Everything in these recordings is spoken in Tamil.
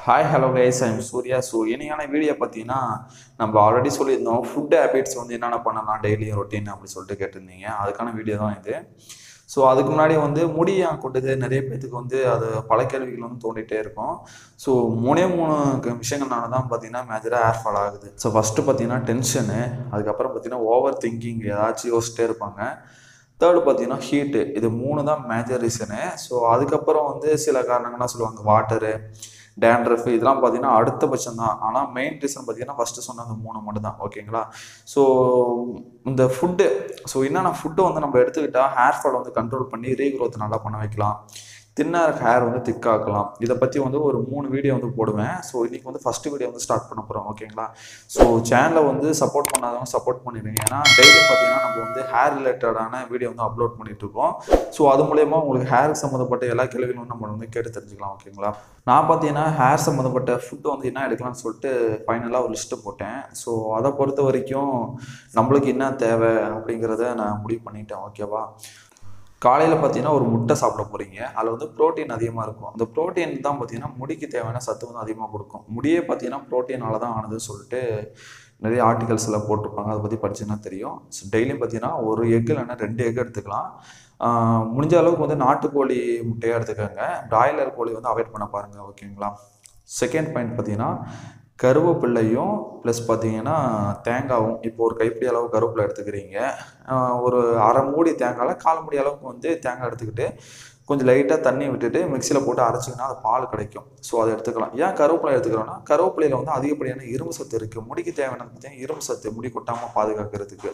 Hi, hello guys, I'm Surya. So, இன்னைக்கான வீடியோ பார்த்தீங்கன்னா நம்ம ஆல்ரெடி சொல்லியிருந்தோம் ஃபுட் ஹேபிட்ஸ் வந்து என்னென்ன பண்ணலாம் டெய்லி ரொட்டீன் அப்படி சொல்லிட்டு கேட்டிருந்தீங்க. அதுக்கான வீடியோ தான் இது. ஸோ அதுக்கு முன்னாடி வந்து முடி ஏன் கொட்டுது நிறைய பேத்துக்கு வந்து அது பல கேள்விகள் வந்து தோண்டிகிட்டே இருக்கும். ஸோ மூணு விஷயங்கள்னால தான் பார்த்தீங்கன்னா மேஜராக ஹேர் ஃபால் ஆகுது. ஸோ ஃபஸ்ட்டு பார்த்தீங்கன்னா டென்ஷனு, அதுக்கப்புறம் பார்த்தீங்கன்னா ஓவர் திங்கிங், ஏதாச்சும் யோசிச்சிட்டே இருப்பாங்க. தேர்டு பார்த்தீங்கன்னா ஹீட்டு. இது மூணு தான் மேஜர் ரீசனு. ஸோ அதுக்கப்புறம் வந்து சில காரணங்கள்லாம் சொல்லுவாங்க, வாட்டரு, டேண்ட்ரஃப், இதெல்லாம் பார்த்தீங்கன்னா அடுத்தபட்சம் தான். ஆனால் மெயின் ரீசன் பார்த்தீங்கன்னா ஃபஸ்ட்டு சொன்ன அந்த மூணு மட்டும் தான். ஓகேங்களா? ஸோ இந்த ஃபுட்டு, என்னென்ன ஃபுட்டு வந்து நம்ம எடுத்துக்கிட்டால் ஹேர் ஃபால் வந்து கண்ட்ரோல் பண்ணி ரீக்ரோத் நல்லா பண்ண வைக்கலாம், தின்னாக ஹேர் வந்து திக்காக்கலாம். இதை பற்றி வந்து ஒரு 3 வீடியோ வந்து போடுவேன். ஸோ இன்றைக்கி வந்து ஃபஸ்ட்டு வீடியோ வந்து ஸ்டார்ட் பண்ண போகிறோம். ஓகேங்களா? ஸோ சேனலை வந்து சப்போர்ட் பண்ணாதவங்க சப்போர்ட் பண்ணிடுங்க. ஏன்னா டெய்லியும் பார்த்தீங்கன்னா நம்ம வந்து ஹேர் ரிலேட்டடான வீடியோ வந்து அப்லோட் பண்ணிகிட்ருக்கோம். ஸோ அது மூலயமா உங்களுக்கு ஹேர் சம்மந்தப்பட்ட எல்லா கேள்விகளும் நம்ம வந்து கேட்டு தெரிஞ்சுக்கலாம். ஓகேங்களா? நான் பார்த்தீங்கன்னா ஹேர் சம்மந்தப்பட்ட ஃபுட்டு வந்து என்ன எடுக்கலாம்னு சொல்லிட்டு ஃபைனலாக ஒரு லிஸ்ட்டு போட்டேன். ஸோ அதை பொறுத்த வரைக்கும் நம்மளுக்கு என்ன தேவை அப்படிங்கிறத நான் முடிவு பண்ணிட்டேன். ஓகேவா? காலையில் பார்த்தீங்கன்னா ஒரு முட்டை சாப்பிட போகிறீங்க. அதில் வந்து ப்ரோட்டீன் அதிகமாக இருக்கும். அந்த ப்ரோட்டீன் தான் பார்த்தீங்கன்னா முடிக்கு தேவையான சத்து வந்து அதிகமாக கொடுக்கும். முடியே பார்த்தீங்கன்னா ப்ரோட்டீனால தான் ஆனதுன்னு சொல்லிட்டு நிறைய ஆர்டிகல்ஸில் போட்டிருப்பாங்க. அதை பற்றி படிச்சுன்னா தெரியும். ஸோ டெய்லியும் பார்த்தீங்கன்னா ஒரு எக்கு இல்லைன்னா 2 எக் எடுத்துக்கலாம். முடிஞ்ச அளவுக்கு வந்து நாட்டுக்கோழி முட்டையாக எடுத்துக்கோங்க. பிராய்லர் கோழி வந்து அவாய்ட் பண்ண பாருங்கள். ஓகேங்களா? செகண்ட் பாயிண்ட் பார்த்தீங்கன்னா கருவேப்பிள்ளையும் ப்ளஸ் பார்த்தீங்கன்னா தேங்காயும். இப்போ ஒரு கைப்பிடி அளவு கருவேப்பிலை எடுத்துக்கிறீங்க. ஒரு அரை மூடி தேங்காயில் 1/4 மூடி அளவுக்கு வந்து தேங்காய் எடுத்துக்கிட்டு கொஞ்சம் லைட்டாக தண்ணி விட்டுட்டு மிக்சியில் போட்டு அரைச்சிங்கன்னா அது பால் கிடைக்கும். ஸோ அதை எடுத்துக்கலாம். ஏன் கருவேப்பிலை எடுத்துக்கிறோன்னா கருவேப்பிலையில் வந்து அதிகப்படியான இரும்பு சத்து இருக்குது. முடிக்கு தேவையான பார்த்தீங்கன்னா இரும்பு சத்து, முடி கொட்டாமல் பாதுகாக்கிறதுக்கு.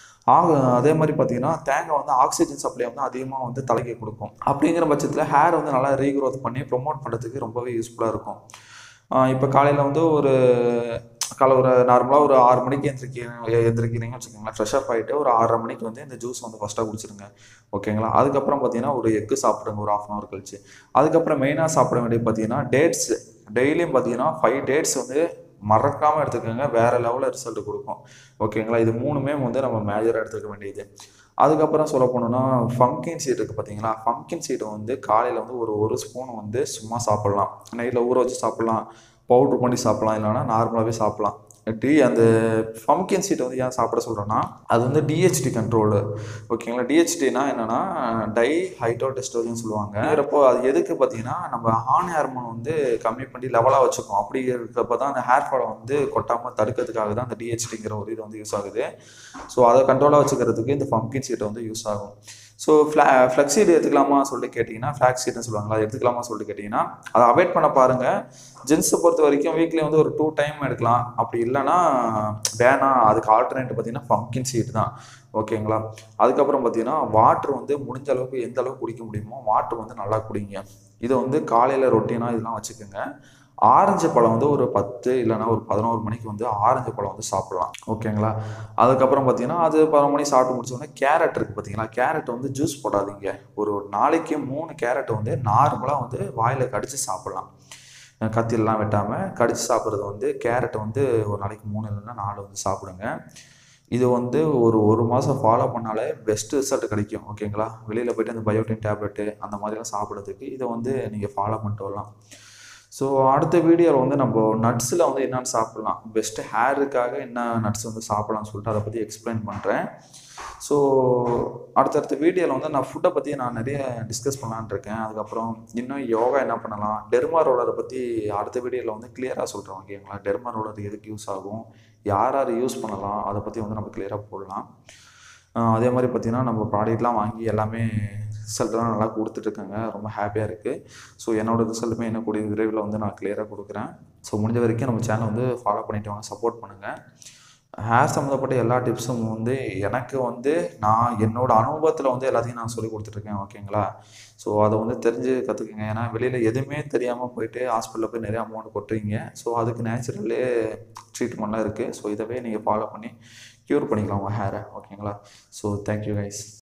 அதே மாதிரி பார்த்தீங்கன்னா தேங்காய் வந்து ஆக்சிஜன் சப்ளை வந்து அதிகமாக வந்து தலைக்கு கொடுக்கும். அப்படிங்கிற பட்சத்தில் ஹேர் வந்து நல்லா ரீக்ரோத் பண்ணி ப்ரொமோட் பண்ணுறதுக்கு ரொம்பவே யூஸ்ஃபுல்லாக இருக்கும். இப்போ காலையில் வந்து ஒரு நார்மலாக ஒரு 6 மணிக்கு எந்திரிக்கிறீங்கன்னு வச்சுக்கோங்களேன். ஃப்ரெஷ் அப் ஆகிட்டு ஒரு 6:30 மணிக்கு வந்து இந்த ஜூஸ் வந்து ஃபஸ்ட்டாக குடிச்சிருங்க. ஓகேங்களா? அதுக்கப்புறம் பார்த்தீங்கன்னா ஒரு எக்கு சாப்பிடுங்க ஒரு 1/2 hour கழிச்சு. அதுக்கப்புறம் மெயினாக சாப்பிட வேண்டியது பார்த்தீங்கன்னா டேட்ஸ். டெய்லியும் பார்த்தீங்கன்னா 5 டேட்ஸ் வந்து மறக்காமல் எடுத்துக்கோங்க. வேறு லெவலில் ரிசல்ட் கொடுக்கும். ஓகேங்களா? இது 3மே வந்து நம்ம மேஜராக எடுத்துக்க வேண்டியது. அதுக்கப்புறம் சொல்ல போனோம்னா பம்கின் சீட் இருக்குது பார்த்தீங்களா? பம்கின் சீட்டை வந்து காலையில் வந்து ஒரு ஸ்பூன் வந்து சும்மா சாப்பிட்லாம். நைட்டில் ஊற வச்சு சாப்பிட்லாம், பவுட்ரு பண்ணி சாப்பிட்லாம், இல்லைனா நார்மலாகவே சாப்பிட்லாம். அந்த பம்கின் சீட்டை வந்து ஏன் சாப்பிட சொல்கிறேன்னா அது வந்து டிஹெச்டி கண்ட்ரோலு. ஓகேங்களா? டிஹெச்டினா என்னென்னா ஹைட்ரோடெஸ்டோஜன் சொல்லுவாங்க. இருக்கிறப்போ அது எதுக்கு பார்த்தீங்கன்னா நம்ம ஆண் ஹார்மோன் வந்து கம்மி பண்ணி லெவலாக வச்சுக்கும். அப்படி இருக்கிறப்ப தான் அந்த ஹேர் ஃபாலை வந்து கொட்டாமல் தடுக்கிறதுக்காக தான் அந்த டிஹெச்டிங்கிற ஒரு இது வந்து யூஸ் ஆகுது. ஸோ அதை கண்ட்ரோலாக வச்சுக்கிறதுக்கு இந்த பம்கின் சீட்டை வந்து யூஸ் ஆகும். ஸோ ஃப்ளக்ஸ் சீட் எடுத்துக்கலாமா சொல்லிட்டு கேட்டிங்கன்னா, ஃப்ளாக்ஸ் சீட்னு சொல்லுவாங்களா, அதை எடுத்துக்கலாமா சொல்லிட்டு கேட்டிங்கன்னா அதை அவாய்ட் பண்ண பாருங்கள். ஜென்ஸை பொறுத்த வரைக்கும் வீக்லி வந்து ஒரு 2 டைம் எடுக்கலாம். அப்படி இல்லைன்னா வேணாம், அதுக்கு ஆல்டர்னேட் பார்த்தீங்கன்னா பம்கின் சீட் தான். ஓகேங்களா? அதுக்கப்புறம் பார்த்தீங்கன்னா வாட்ரு வந்து முடிஞ்ச அளவுக்கு எந்த அளவுக்கு குடிக்க முடியுமோ வாட்ரு வந்து நல்லா குடிங்க. இதை வந்து காலையில் ரொட்டீனாக இதெல்லாம் வச்சுக்கோங்க. ஆரஞ்சு பழம் வந்து ஒரு 10 இல்லைனா ஒரு 11 மணிக்கு வந்து ஆரஞ்சு பழம் வந்து சாப்பிட்லாம். ஓகேங்களா? அதுக்கப்புறம் பார்த்தீங்கன்னா அது 11 மணி சாப்பிட்டு முடிச்சோடனே கேரட் இருக்குது பார்த்தீங்களா? கேரட் வந்து ஜூஸ் போடாதீங்க. ஒரு நாளைக்கு 3 கேரட் வந்து நார்மலாக வந்து வாயில் கடித்து சாப்பிட்லாம். கத்திலெலாம் வெட்டாமல் கடித்து சாப்பிட்றது வந்து கேரட் வந்து ஒரு நாளைக்கு 3 இல்லைன்னா 4 வந்து சாப்பிடுங்க. இது வந்து ஒரு மாதம் ஃபாலோ பண்ணாலே பெஸ்ட் ரிசல்ட் கிடைக்கும். ஓகேங்களா? வெளியில் போய்ட்டு அந்த பயோட்டின் டேப்லெட்டு அந்த மாதிரிலாம் சாப்பிட்றதுக்கு இதை வந்து நீங்கள் ஃபாலோ பண்ணிட்டு வரலாம். ஸோ அடுத்த வீடியோவில் வந்து நம்ம நட்ஸில் வந்து என்னென்னு சாப்பிட்லாம், பெஸ்ட்டு ஹேருக்காக என்ன நட்ஸ் வந்து சாப்பிட்லாம்னு சொல்லிட்டு அதை பற்றி எக்ஸ்பிளைன் பண்ணுறேன். ஸோ அடுத்தடுத்த வீடியோவில் வந்து நான் ஃபுட்டை பற்றி நான் நிறைய டிஸ்கஸ் பண்ணலான்னு இருக்கேன். அதுக்கப்புறம் இன்னும் யோகா என்ன பண்ணலாம், டெர்மா ரோலரை பற்றி அடுத்த வீடியோவில் வந்து கிளியராக சொல்கிறேன். ஓகேங்களா? டெர்மா ரோலர் எதுக்கு யூஸ் ஆகும், யார் யூஸ் பண்ணலாம், அதை பற்றி வந்து நம்ம கிளியராக போடலாம். அதே மாதிரி பார்த்திங்கன்னா நம்ம ப்ராடக்ட்லாம் வாங்கி எல்லாமே ரிசல்ட்லாம் நல்லா கொடுத்துட்ருக்காங்க. ரொம்ப ஹாப்பியாக இருக்குது. ஸோ என்னோடய ரிசல்ட்டுமே இன்னும் கூடிய விரைவில் வந்து நான் கிளியராக கொடுக்குறேன். ஸோ முடிஞ்ச வரைக்கும் நம்ம சேனல் வந்து ஃபாலோ பண்ணிட்டு வாங்க, சப்போர்ட் பண்ணுங்கள். ஹேர் சம்மந்தப்பட்ட எல்லா டிப்ஸும் வந்து எனக்கு வந்து நான் என்னோடய அனுபவத்தில் வந்து எல்லாத்தையும் நான் சொல்லி கொடுத்துட்ருக்கேன். ஓகேங்களா? ஸோ அதை வந்து தெரிஞ்சு கற்றுக்குங்க. ஏன்னா வெளியில் எதுவுமே தெரியாமல் போயிட்டு ஹாஸ்பிட்டலில் போய் நிறைய அமௌண்ட் கொட்டுறீங்க. ஸோ அதுக்கு நேச்சுரலே ட்ரீட்மெண்ட்லாம் இருக்குது. ஸோ இதவே நீங்கள் ஃபாலோ பண்ணி க்யூர் பண்ணிக்கலாம் உங்கள் ஹேரை. ஓகேங்களா? So thank you guys.